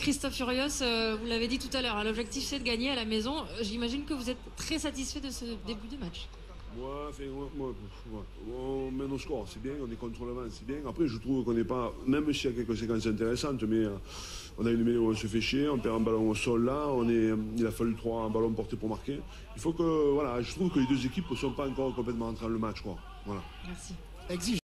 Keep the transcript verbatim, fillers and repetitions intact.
Christophe Furios, euh, vous l'avez dit tout à l'heure, hein, l'objectif c'est de gagner à la maison. J'imagine que vous êtes très satisfait de ce début de match. Moi, enfin, moi, moi, moi, on met nos scores, c'est bien, on est contre le vent, c'est bien. Après, je trouve qu'on n'est pas, même s'il y a quelques séquences intéressantes, mais euh, on a une mêlée où on se fait chier, on perd un ballon au sol là, on est, il a fallu trois ballons portés pour marquer. Il faut que, voilà, je trouve que les deux équipes ne sont pas encore complètement entrées dans le match, quoi. Voilà. Merci. Exige.